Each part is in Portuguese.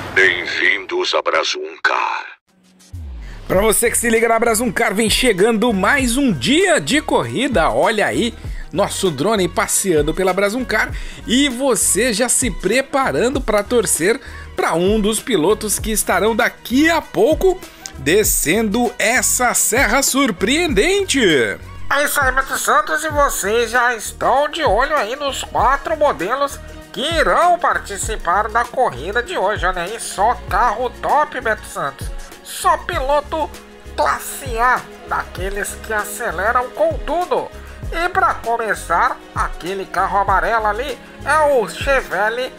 Bem-vindos a Brasuncar. Para você que se liga na Brasuncar, vem chegando mais um dia de corrida. Olha aí, nosso drone passeando pela Brasuncar e você já se preparando para torcer para um dos pilotos que estarão daqui a pouco descendo essa serra surpreendente. É isso aí, Beto Santos, e vocês já estão de olho aí nos 4 modelos que irão participar da corrida de hoje. Olha aí, só carro top, Beto Santos. Só piloto classe A, daqueles que aceleram com tudo. E para começar, aquele carro amarelo ali é o Chevelle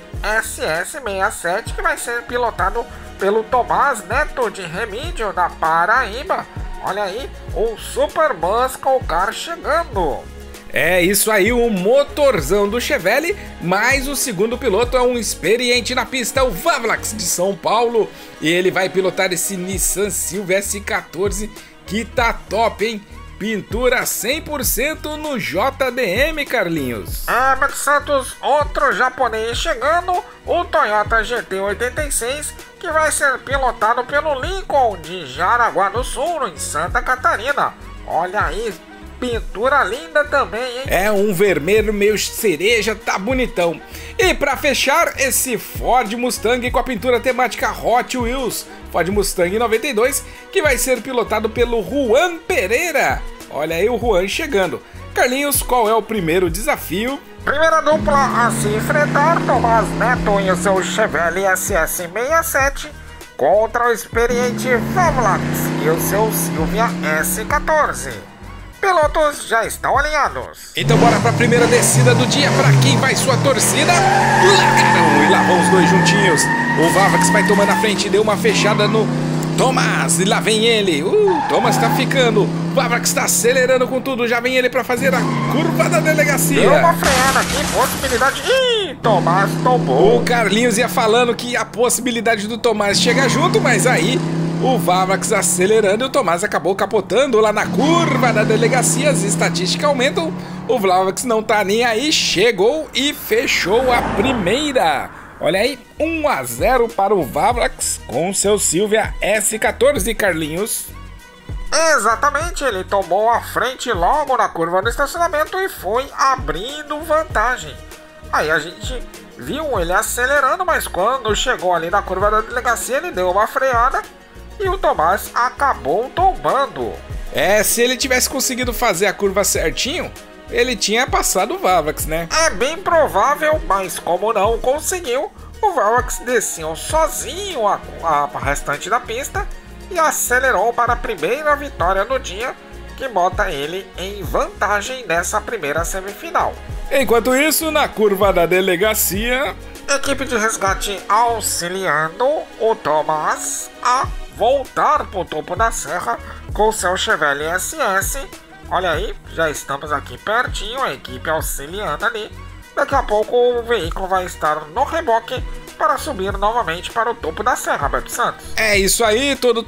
SS67, que vai ser pilotado pelo Tomás Neto de Remídio, da Paraíba. Olha aí, o Super Muscle Car chegando. É isso aí, o motorzão do Chevelle, mas o segundo piloto é um experiente na pista, o Vavlax de São Paulo. E ele vai pilotar esse Nissan Silvia S14 que tá top, hein? Pintura 100% no JDM, Carlinhos. É, Beto Santos, outro japonês chegando, o Toyota GT86, que vai ser pilotado pelo Lincoln de Jaraguá do Sul, em Santa Catarina. Olha aí, pintura linda também, hein? É um vermelho meio cereja, tá bonitão. E pra fechar, esse Ford Mustang com a pintura temática Hot Wheels, Ford Mustang 92, que vai ser pilotado pelo Juan Pereira. Olha aí o Juan chegando. Carlinhos, qual é o primeiro desafio? Primeira dupla a se enfrentar, Tomás Neto e o seu Chevelle SS67 contra o experiente Vavlax e o seu Silvia S14. Pilotos já estão alinhados. Então bora pra primeira descida do dia. Pra quem vai sua torcida? Largaram e lá vão os dois juntinhos. O Vavlax vai tomando a frente, deu uma fechada no Tomás e lá vem ele. Tomás tá ficando. O Vavlax tá acelerando com tudo. Já vem ele pra fazer a curva da delegacia. Deu uma freada aqui, possibilidade. Ih, Tomás tombou. O Carlinhos ia falando que a possibilidade do Tomás chegar junto, mas aí o Vavlax acelerando e o Tomás acabou capotando lá na curva da delegacia. As estatísticas aumentam. O Vavlax não tá nem aí, chegou e fechou a primeira. Olha aí, 1-0 para o Vavlax com seu Silvia S14, Carlinhos. Exatamente, ele tomou a frente logo na curva do estacionamento e foi abrindo vantagem. Aí a gente viu ele acelerando, mas quando chegou ali na curva da delegacia ele deu uma freada e o Tomás acabou tombando. É, se ele tivesse conseguido fazer a curva certinho, ele tinha passado o Vavlax, né? É bem provável, mas como não conseguiu, o Vavlax desceu sozinho a restante da pista e acelerou para a primeira vitória do dia, que bota ele em vantagem nessa primeira semifinal. Enquanto isso, na curva da delegacia, equipe de resgate auxiliando o Tomás a voltar para o topo da serra com seu Chevelle SS. Olha aí, já estamos aqui pertinho, a equipe auxiliando ali. Daqui a pouco o veículo vai estar no reboque para subir novamente para o topo da serra, Beto Santos. É isso aí, todo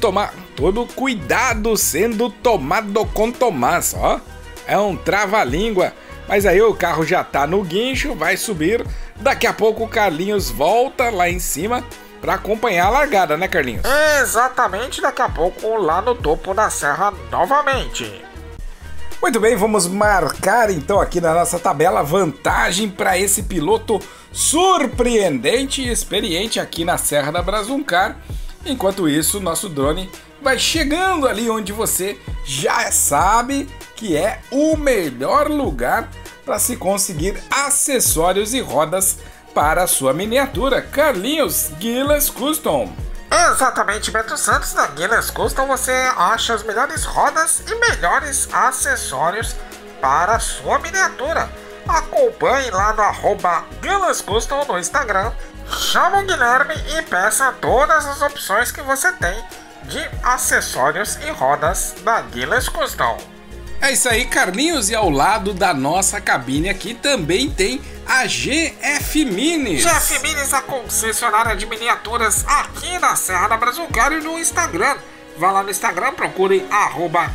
cuidado sendo tomado com Tomás, ó. É um trava-língua, mas aí o carro já tá no guincho, vai subir. Daqui a pouco o Carlinhos volta lá em cima para acompanhar a largada, né, Carlinhos? Exatamente, daqui a pouco lá no topo da serra novamente. Muito bem, vamos marcar então aqui na nossa tabela vantagem para esse piloto surpreendente e experiente aqui na Serra da Brasuncar. Enquanto isso, nosso drone vai chegando ali onde você já sabe que é o melhor lugar para se conseguir acessórios e rodas para a sua miniatura. Carlinhos, Gilas Custom. Exatamente, Beto Santos. Na Gilas Custom você acha as melhores rodas e melhores acessórios para a sua miniatura. Acompanhe lá no @Gilas Custom no Instagram. Chama o Guilherme e peça todas as opções que você tem de acessórios e rodas da Gilas Custom. É isso aí, Carlinhos, e ao lado da nossa cabine aqui também tem a GF Minis. GF Minis, a concessionária de miniaturas aqui na Serra da Brasuncar e no Instagram. Vá lá no Instagram, procure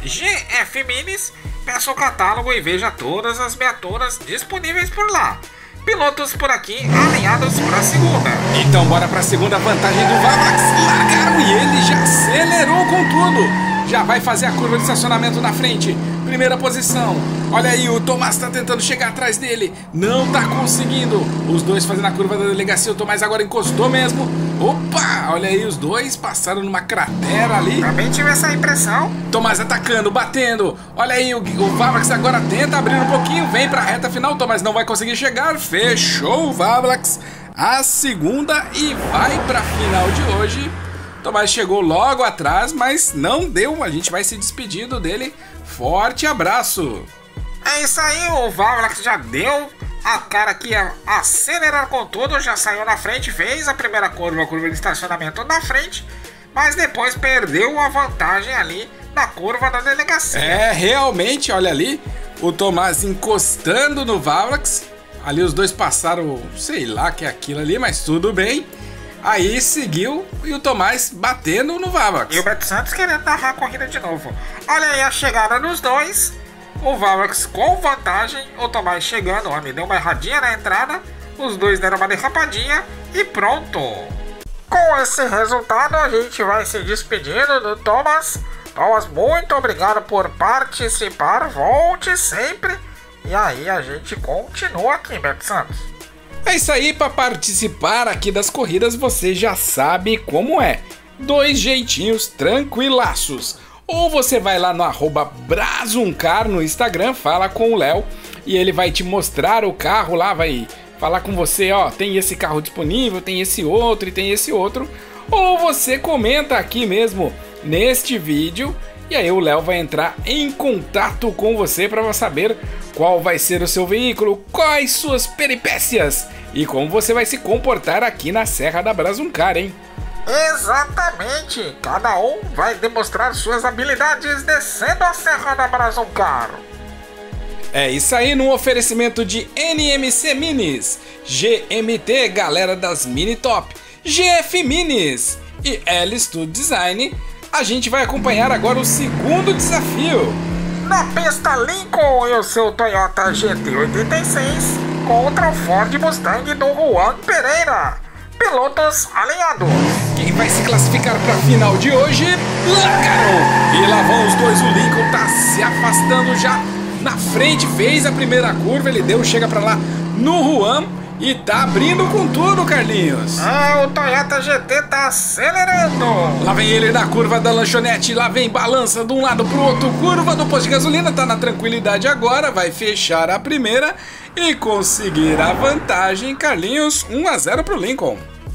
@GF Minis, peça o catálogo e veja todas as miniaturas disponíveis por lá. pilotos por aqui alinhados para a segunda. Então bora para a segunda vantagem do Vavlax. Largaram e ele já acelerou com tudo. Já vai fazer a curva de estacionamento na frente. Primeira posição. Olha aí, o Tomás tá tentando chegar atrás dele. Não tá conseguindo. Os dois fazendo a curva da delegacia. O Tomás agora encostou mesmo. Opa! Olha aí, os dois passaram numa cratera ali. Também tive essa impressão. Tomás atacando, batendo. Olha aí, o Vavlax agora tenta abrir um pouquinho. Vem pra reta final. O Tomás não vai conseguir chegar. Fechou o Vavlax. A segunda e vai pra final de hoje. Tomás chegou logo atrás, mas não deu. A gente vai se despedindo dele. Forte abraço. É isso aí, o Vavlax já deu a cara que ia acelerar com tudo, já saiu na frente, fez a primeira curva, a curva de estacionamento na frente, mas depois perdeu a vantagem ali na curva da delegacia. É, realmente, olha ali, o Tomás encostando no Vavlax. Ali os dois passaram, sei lá que é aquilo ali, mas tudo bem. Aí seguiu e o Tomás batendo no Vavlax. E o Beto Santos querendo narrar a corrida de novo. Olha aí a chegada dos dois. O Vavlax com vantagem. O Tomás chegando. Ó, me deu uma erradinha na entrada. Os dois deram uma derrapadinha. E pronto. Com esse resultado a gente vai se despedindo do Tomás. Tomás, muito obrigado por participar. Volte sempre. E aí a gente continua aqui, Beto Santos. É isso aí, para participar aqui das corridas você já sabe como é. 2 jeitinhos tranquilaços. Ou você vai lá no @Brazuncar no Instagram, fala com o Léo e ele vai te mostrar o carro lá, vai falar com você, ó, tem esse carro disponível, tem esse outro e tem esse outro. Ou você comenta aqui mesmo neste vídeo e aí o Léo vai entrar em contato com você para saber qual vai ser o seu veículo, quais suas peripécias e como você vai se comportar aqui na Serra da Brazuncar, hein? Exatamente! Cada um vai demonstrar suas habilidades descendo a Serra da Brazuncar. É isso aí, num oferecimento de NMC Minis, GMT, galera das Mini Top, GF Minis e L Studio Design. A gente vai acompanhar agora o segundo desafio. Na pista Lincoln e o seu Toyota GT86 contra o Ford Mustang do Juan Pereira. Pilotos alinhados. Quem vai se classificar para a final de hoje? Largaram! E lá vão os dois, o Lincoln tá se afastando já na frente, fez a primeira curva, ele chega para lá no Juan e tá abrindo com tudo, Carlinhos. O Toyota GT tá acelerando. Lá vem ele na curva da lanchonete, lá vem, balança de um lado pro outro, curva do posto de gasolina, tá na tranquilidade agora, vai fechar a primeira e conseguir a vantagem, Carlinhos, 1-0 pro Lincoln.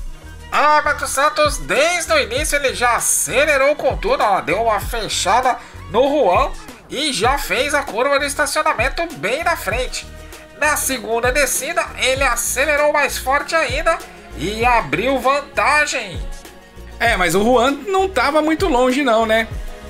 Beto Santos, desde o início ele já acelerou com tudo, ó, deu uma fechada no Juan e já fez a curva de estacionamento bem na frente. Na segunda descida, ele acelerou mais forte ainda e abriu vantagem. É, mas o Juan não tava muito longe não, né?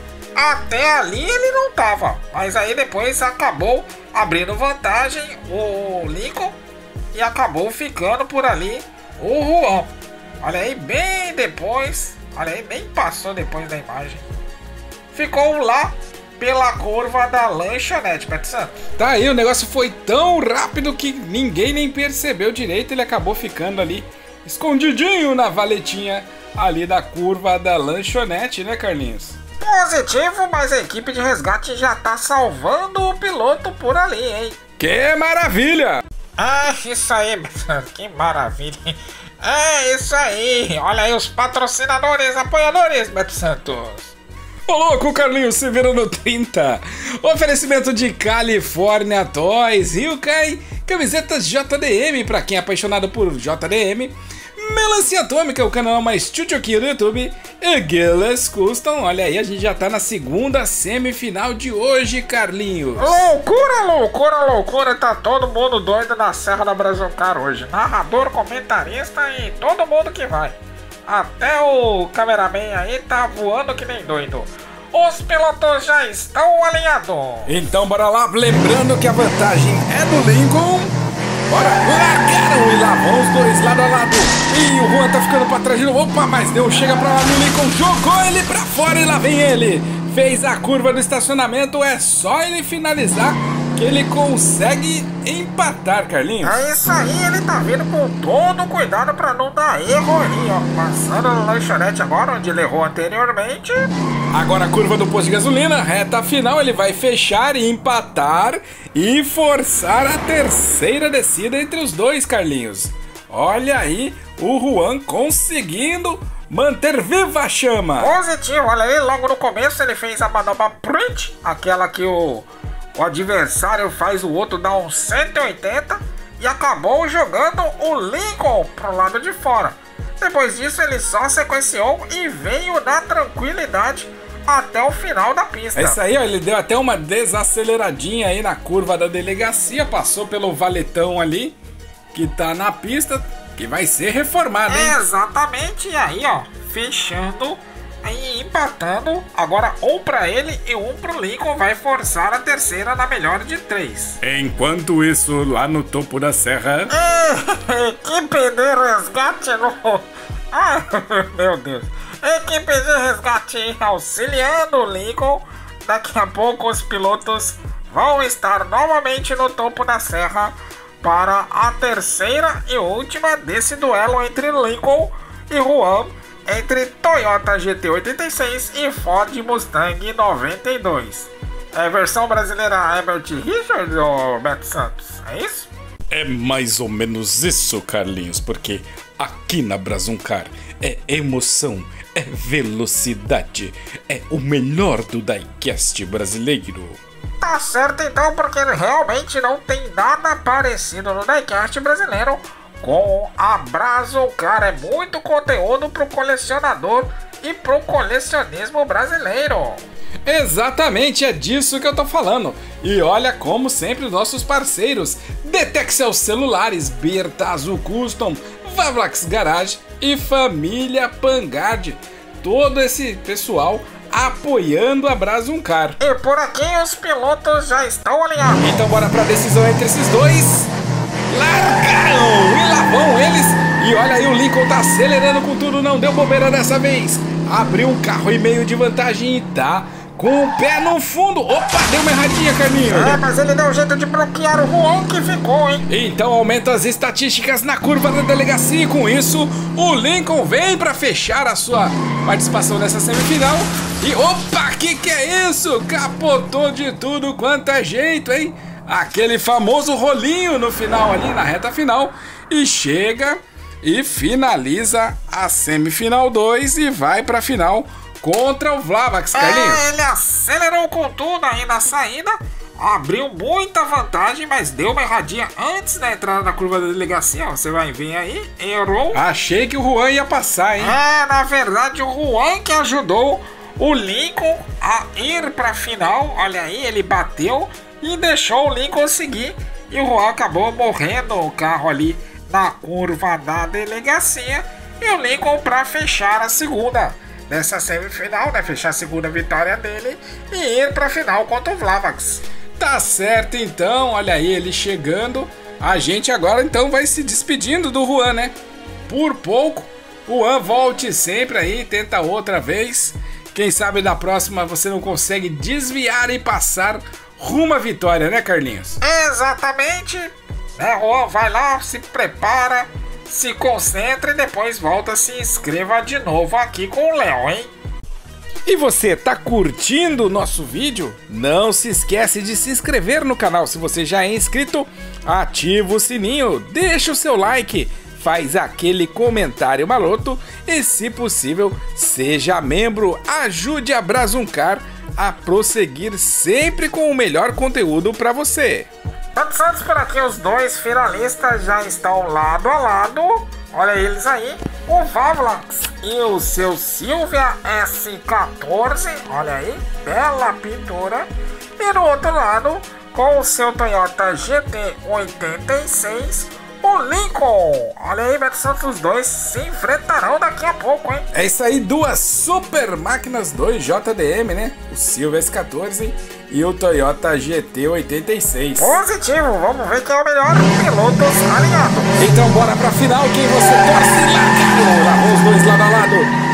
Até ali ele não tava, mas aí depois acabou abrindo vantagem o Lincoln e acabou ficando por ali o Juan. Olha aí, bem depois, olha aí, nem passou depois da imagem. Ficou lá pela curva da lanchonete, Beto Santos. Tá aí, o negócio foi tão rápido que ninguém nem percebeu direito. Ele acabou ficando ali, escondidinho na valetinha ali da curva da lanchonete, né, Carlinhos? Positivo, mas a equipe de resgate já tá salvando o piloto por ali, hein? Que maravilha! Isso aí, Beto Santos, que maravilha. Isso aí. Olha aí os patrocinadores, apoiadores, Beto Santos. Ô louco, Carlinhos, se vira no 30. Oferecimento de California Toys, Hyundai, camisetas JDM para quem é apaixonado por JDM, Melancia Atômica, o canal mais tchutchu aqui do YouTube, e Gilles Custom. Olha aí, a gente já tá na segunda semifinal de hoje, Carlinhos. Loucura, loucura, loucura, tá todo mundo doido na Serra da Brazuncar hoje. Narrador, comentarista e todo mundo que vai. Até o cameraman aí tá voando que nem doido. Os pilotos já estão alinhados. Então bora lá, lembrando que a vantagem é do Lincoln. Bora, largaram e lá vão os dois lado a lado. E o Juan tá ficando pra trás de novo. Opa, mas deu, chega pra lá no Lincoln, jogou ele pra fora e lá vem ele. Fez a curva do estacionamento, é só ele finalizar que que ele consegue empatar, Carlinhos. É isso aí, ele tá vindo com todo cuidado pra não dar erro ali, ó. Passando no lanchonete agora, onde ele errou anteriormente. Agora a curva do posto de gasolina, reta final, ele vai fechar e empatar e forçar a terceira descida entre os dois, Carlinhos. Olha aí o Juan conseguindo manter viva a chama. Positivo, olha aí, logo no começo ele fez a manobra print, aquela que o adversário faz o outro dar um 180 e acabou jogando o Lincoln pro lado de fora. Depois disso ele só sequenciou e veio na tranquilidade até o final da pista. É isso aí, ó, ele deu até uma desaceleradinha aí na curva da delegacia, passou pelo valetão ali, que tá na pista, que vai ser reformado, hein? Exatamente, e aí, ó, fechando e empatando, agora um pra ele e um pro Lincoln, vai forçar a terceira na melhor de 3. Enquanto isso, lá no topo da serra... Equipe de resgate no... Ai, meu Deus. Equipe de resgate auxiliando o Lincoln. Daqui a pouco os pilotos vão estar novamente no topo da serra para a terceira e última desse duelo entre Lincoln e Juan, entre Toyota GT86 e Ford Mustang 92. É versão brasileira Herbert Richard ou Beto Santos, é isso? É mais ou menos isso, Carlinhos, porque aqui na Brasuncar é emoção, é velocidade, é o melhor do diecast brasileiro. Tá certo então, porque realmente não tem nada parecido no diecast brasileiro com a Brasuncar. É muito conteúdo pro colecionador e pro colecionismo brasileiro. Exatamente, é disso que eu tô falando. E olha, como sempre, os nossos parceiros Detexel Celulares, Berta Azul Custom, Vavlax Garage e Família Pangard. Todo esse pessoal apoiando a Brasuncar. E por aqui os pilotos já estão alinhados. Então bora pra decisão entre esses dois. Largaram! E lá vão eles. E olha aí, o Lincoln tá acelerando com tudo, não deu bobeira dessa vez. Abriu um carro e meio de vantagem e tá com o pé no fundo. Opa, deu uma erradinha, Carlinhos. É, mas ele deu um jeito de bloquear o Juan que ficou, hein? Então aumenta as estatísticas na curva da delegacia e com isso o Lincoln vem pra fechar a sua participação nessa semifinal. E opa, que é isso? Capotou de tudo quanto é jeito, hein? Aquele famoso rolinho no final ali, na reta final. E chega e finaliza a semifinal 2 e vai pra final contra o Vlavax, Carlinhos. Ele acelerou com tudo aí na saída, abriu muita vantagem, mas deu uma erradinha antes da entrada na curva da delegacia. Você vai ver aí, errou. Achei que o Juan ia passar, hein? É, na verdade o Juan que ajudou o Lincoln a ir pra final. Olha aí, ele bateu e deixou o Lincoln seguir. E o Juan acabou morrendo o carro ali na curva da delegacia. E o Lincoln pra fechar a segunda nessa semifinal, né? Fechar a segunda vitória dele e ir pra final contra o Vlavax. Tá certo então, olha aí ele chegando. A gente agora então vai se despedindo do Juan, né? Por pouco, o Juan volte sempre aí, tenta outra vez. Quem sabe na próxima você não consegue desviar e passar rumo à vitória, né, Carlinhos? Exatamente. É, Juan, vai lá, se prepara, se concentra e depois volta, se inscreva de novo aqui com o Léo, hein? E você tá curtindo o nosso vídeo? Não se esquece de se inscrever no canal. Se você já é inscrito, ativa o sininho, deixa o seu like, faz aquele comentário maroto e, se possível, seja membro. Ajude a Brasuncar a prosseguir sempre com o melhor conteúdo para você. Beto Santos por aqui, os dois finalistas já estão lado a lado. Olha eles aí, o Vavlax e o seu Silvia S14, olha aí, bela pintura. E do outro lado, com o seu Toyota GT86, o Lincoln. Olha aí, Beto Santos, os dois se enfrentarão daqui a pouco, hein? É isso aí, duas super máquinas 2 JDM, né? O Silvia S14 e o Toyota GT86. Positivo, vamos ver quem é o melhor pilotos alinhado. Então bora pra final, quem você torce? Largaram, lá vão os dois lado a lado.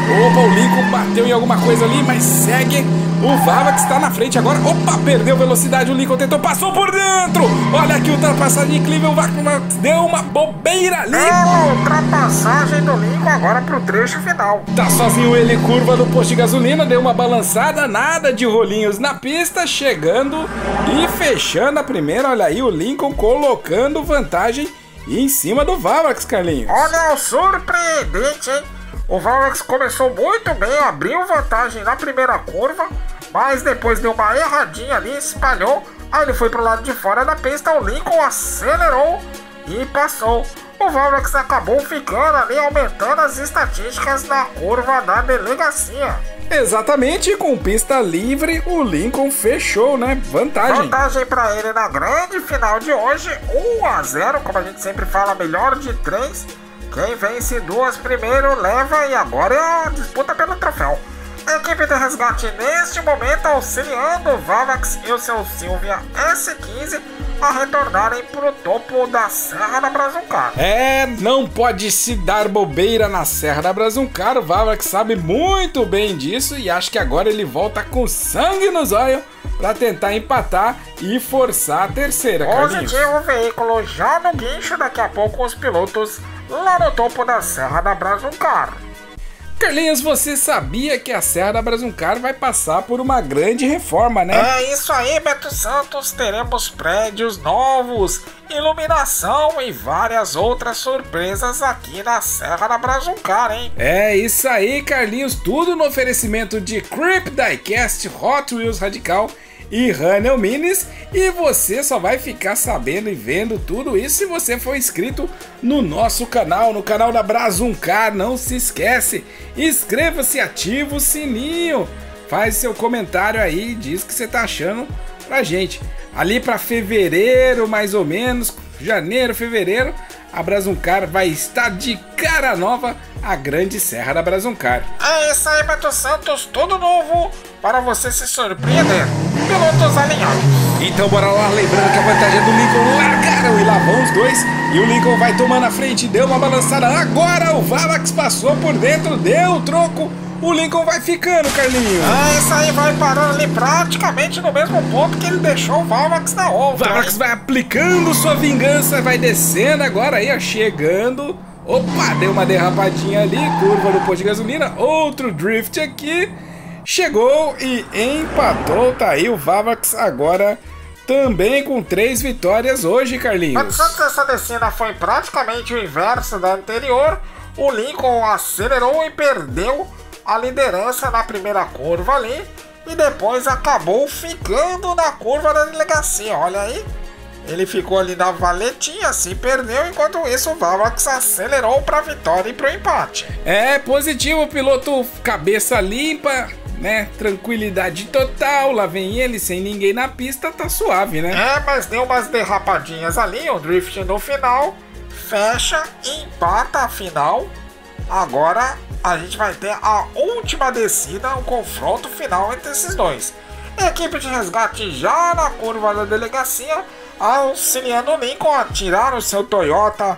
Opa, o Lincoln bateu em alguma coisa ali, mas segue. O Vavax está na frente agora. Opa, perdeu velocidade. O Lincoln tentou, passou por dentro. Olha aqui, ultrapassagem incrível. O Vavax deu uma bobeira ali. Bela ultrapassagem do Lincoln agora pro trecho final. Tá sozinho ele, curva no posto de gasolina. Deu uma balançada, nada de rolinhos na pista. Chegando e fechando a primeira. Olha aí, o Lincoln colocando vantagem em cima do Vavax, Carlinhos. Olha o surpreendente, hein? O Vavax começou muito bem, abriu vantagem na primeira curva, mas depois deu uma erradinha ali, espalhou, aí ele foi pro lado de fora da pista, o Lincoln acelerou e passou. O Vavax acabou ficando ali, aumentando as estatísticas na curva da delegacia. Exatamente, com pista livre, o Lincoln fechou, né? Vantagem para ele na grande final de hoje, 1-0, como a gente sempre fala, melhor de 3. Quem vence duas primeiro leva e agora é a disputa pelo troféu. A equipe de resgate neste momento auxiliando o Vavax e o seu Silvia S15 a retornarem para o topo da Serra da Brazucar. Não pode se dar bobeira na Serra da Brazucar. O Vavax sabe muito bem disso e acho que agora ele volta com sangue nos olhos para tentar empatar e forçar a terceira. Positivo o veículo já no guincho, daqui a pouco os pilotos lá no topo da Serra da Brazucar. Carlinhos, você sabia que a Serra da Brazucar vai passar por uma grande reforma, né? É isso aí, Beto Santos. Teremos prédios novos, iluminação e várias outras surpresas aqui na Serra da Brazucar, hein? É isso aí, Carlinhos. Tudo no oferecimento de Creep Diecast, Hot Wheels Radical e Runnel Minis, e você só vai ficar sabendo e vendo tudo isso se você for inscrito no nosso canal, no canal da Brazucar. Não se esquece, inscreva-se, ativa o sininho, faz seu comentário aí, diz o que você tá achando pra gente. Ali pra fevereiro, mais ou menos, janeiro, fevereiro, a Brazucar vai estar de cara nova, a grande Serra da Brazucar. É isso aí, Beto Santos, tudo novo para você se surpreender. Pilotos alinhados. Então bora lá, lembrando que a vantagem é do Lincoln. Largaram e lá vão os dois. E o Lincoln vai tomando a frente, deu uma balançada. Agora o Vavax passou por dentro, deu o troco. O Lincoln vai ficando, Carlinhos. Isso aí, vai parando ali praticamente no mesmo ponto que ele deixou o Vavax na outra. O Vavax vai aplicando sua vingança, vai descendo agora aí, ó, chegando. Opa, deu uma derrapadinha ali, curva no posto de gasolina. Outro drift aqui. Chegou e empatou, tá aí o Vavax agora também com 3 vitórias hoje, Carlinhos. Mas antes dessa descida foi praticamente o inverso da anterior. O Lincoln acelerou e perdeu a liderança na primeira curva ali e depois acabou ficando na curva da delegacia, olha aí. Ele ficou ali na valetinha, se perdeu, enquanto isso o Vavax acelerou para a vitória e para o empate. É positivo, piloto cabeça limpa, né? Tranquilidade total, lá vem ele sem ninguém na pista, tá suave, né? Mas deu umas derrapadinhas ali, um drift no final, fecha e empata a final. Agora a gente vai ter a última descida, o confronto final entre esses dois. A equipe de resgate já na curva da delegacia, auxiliando o Lincoln a tirar o seu Toyota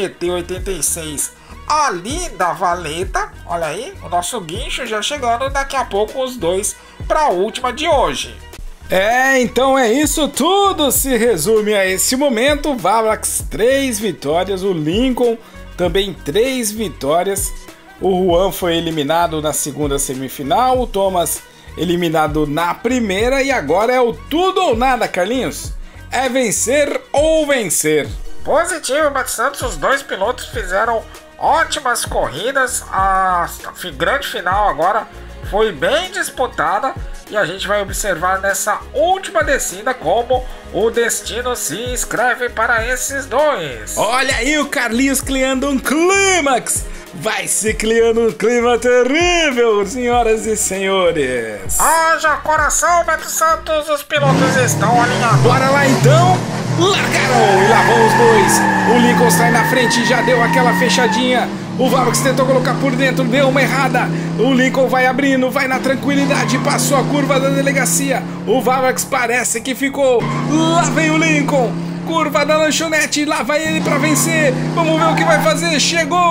GT86 ali da valeta. Olha aí, o nosso guincho já chegando, daqui a pouco os dois para a última de hoje. Então é isso tudo, se resume a esse momento. Vavax 3 vitórias, o Lincoln também 3 vitórias. O Juan foi eliminado na segunda semifinal, o Thomas eliminado na primeira, e agora é o tudo ou nada, Carlinhos. É vencer ou vencer. Positivo, Beto Santos, os dois pilotos fizeram ótimas corridas. A grande final agora foi bem disputada e a gente vai observar nessa última descida como o destino se escreve para esses dois. Olha aí o Carlinhos criando um clímax. Vai se criando um clima terrível, senhoras e senhores. Haja coração, Beto Santos, os pilotos estão alinhados. Bora lá então. Largaram e lá vão os dois. O Lincoln sai na frente, já deu aquela fechadinha. O Vavax tentou colocar por dentro, deu uma errada. O Lincoln vai abrindo, vai na tranquilidade, passou a curva da delegacia. O Vavax parece que ficou. Lá vem o Lincoln. Curva da lanchonete, lá vai ele pra vencer. Vamos ver o que vai fazer. Chegou.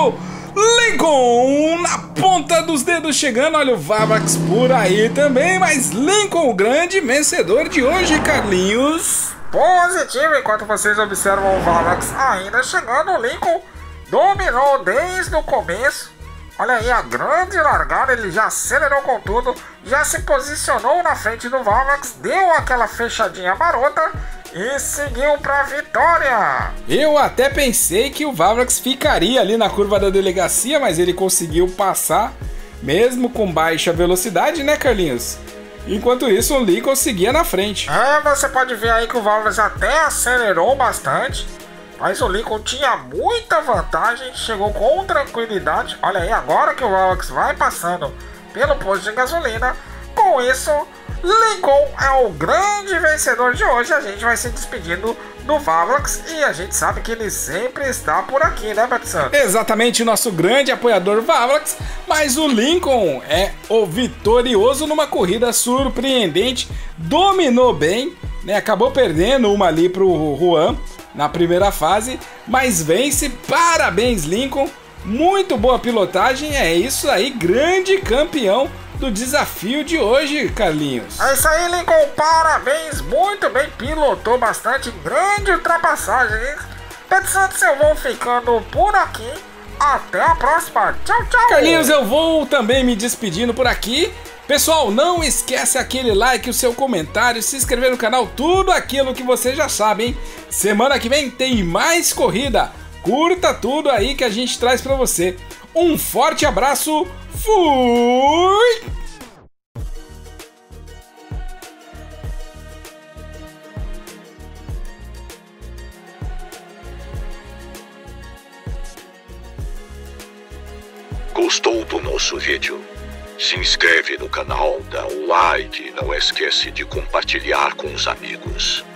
Lincoln na ponta dos dedos chegando, olha o Vavrax por aí também, mas Lincoln, o grande vencedor de hoje, Carlinhos. Positivo, enquanto vocês observam o Vavrax ainda chegando, o Lincoln dominou desde o começo. Olha aí a grande largada, ele já acelerou com tudo, já se posicionou na frente do Vavrax, deu aquela fechadinha marota e seguiu pra vitória. Eu até pensei que o Vavrax ficaria ali na curva da delegacia, mas ele conseguiu passar, mesmo com baixa velocidade, né, Carlinhos? Enquanto isso, o Lincoln seguia na frente. Você pode ver aí que o Vavrax até acelerou bastante, mas o Lincoln tinha muita vantagem, chegou com tranquilidade. Olha aí, agora que o Vavrax vai passando pelo posto de gasolina, com isso, Lincoln é o grande vencedor de hoje. A gente vai se despedindo do Vavrax e a gente sabe que ele sempre está por aqui, né, Beto Santos? Exatamente, nosso grande apoiador Vavrax, mas o Lincoln é o vitorioso numa corrida surpreendente, dominou bem, né? Acabou perdendo uma ali pro Juan na primeira fase, mas vence. Parabéns, Lincoln, muito boa pilotagem, é isso aí, grande campeão do desafio de hoje, Carlinhos. É isso aí, Lincoln, parabéns, muito bem, pilotou bastante, grande ultrapassagem, hein? Beto Santos, eu vou ficando por aqui, até a próxima, tchau, tchau. Carlinhos, eu vou também me despedindo por aqui. Pessoal, não esquece aquele like, o seu comentário, se inscrever no canal, tudo aquilo que você já sabe, hein? Semana que vem tem mais corrida, curta tudo aí que a gente traz pra você. Um forte abraço, fui! Gostou do nosso vídeo? Se inscreve no canal, dá um like e não esquece de compartilhar com os amigos.